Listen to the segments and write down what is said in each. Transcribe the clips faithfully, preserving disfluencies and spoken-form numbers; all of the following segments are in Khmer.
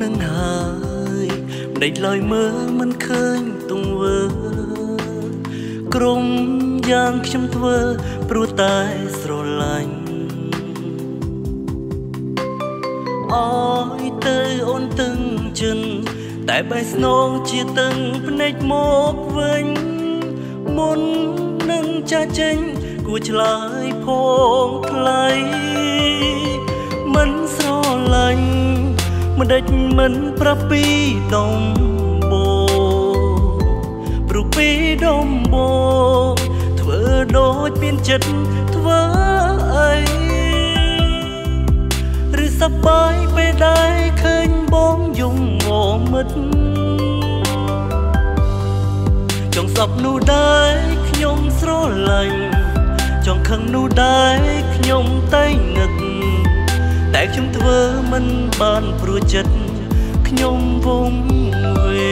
នឹងហើយមិនដេចឡើយមើលមិនឃើញទង្វើក្រុមយ៉ាងខ្ញុំធ្វើព្រោះតែស្រឡាញ់អើយទៅអូនតឹងចិនតែបែស្នងជាតឹងភ្នែកមកវិញមុននឹងចាស់ចេញគួរឆ្លើយផងថ្លៃមិនស្រឡាញ់មិនដេចមិនប្រាប់ពីដំបូងព្រោះពីដំបូងធ្វើដូចមានចិត្តធ្វើអីឬសប្បាយពេលដែរឃើញបងយំងមិត្តចង់សពនោះដែរខ្ញុំស្រឡាញ់ចង់ខឹងនោះដែរខ្ញុំតែងឹកតែខ្ញុំធ្វើមិនបានព្រោះចិត្តខ្ញុំវងវេ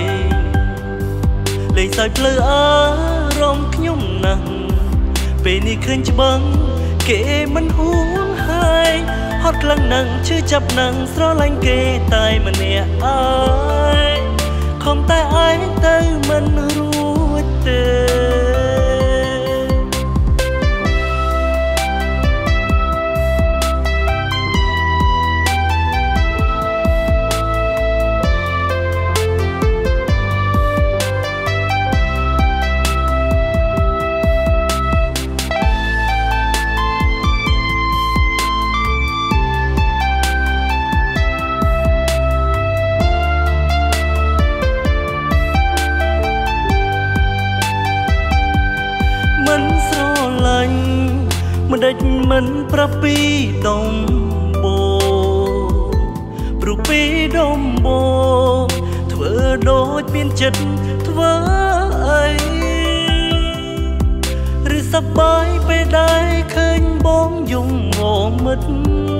លេងសើចភ្លើអារម្មណ៍ខ្ញុំណាស់ពេលនេះឃើញច្បាំងគេមិនហួងហើយហត់ខ្លាំងណាស់ឈឺចាប់ណាស់ស្រឡាញ់គេតែម្នាក់អើយខំតែឯងទៅមិនរួចទេមិនដេចមិនប្រាប់ពីដំបូងព្រោះពីដំបូងធ្វើដូចមានចិត្តធ្វើអីឬសប្បាយពេលដែរឃើញបងយំងមិត្ត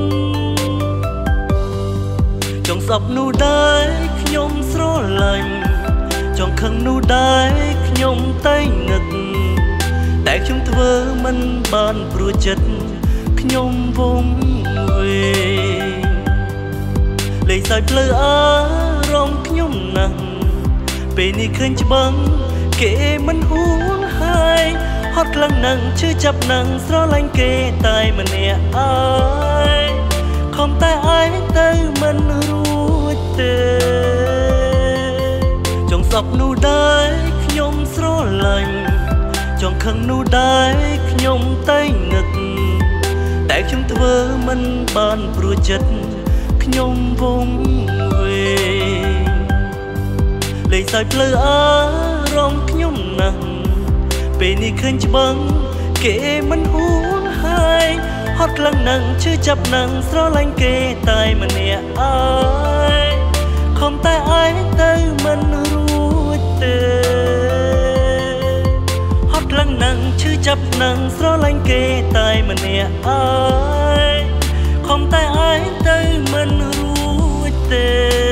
ចង់សពនោះដែរខ្ញុំស្រឡាញ់ចង់ខឹងនោះដែរខ្ញុំតែងឹកតែខ្ញុំធ្វើមិនបានព្រោះចិត្តខ្ញុំវងវេលេងសើចភ្លើអារម្មណ៍ខ្ញុំណាស់ពេលនេះឃើញច្បាំងគេមិនហួងហើយហត់ខ្លាំងណាស់ឈឺចាប់ណាស់ស្រឡាញ់គេតែម្នាក់អើយខំតែឯងទៅមិនរួចទេចង់សពនោះដែរខ្ញុំស្រឡាញ់ចង់ខឹងនោះដែរខ្ញុំតែងឹកតែខ្ញុំធ្វើមិនបានព្រោះចិត្តខ្ញុំវងវេលេងសើចភ្លើអារម្មណ៍ខ្ញុំណាស់ពេលនេះឃើញច្បាំងគេមិនហួងហើយហត់ខ្លាំងណាស់ឈឺចាប់ណាស់ស្រឡាញ់គេតែម្នាក់អើយខំតែឯងទៅមិនរួចទេខ្លាំងណាស់ឈឺចាប់ណាស់ស្រឡាញ់គេតែម្នាក់អើយខំតែឯងទៅមិនរួចទេ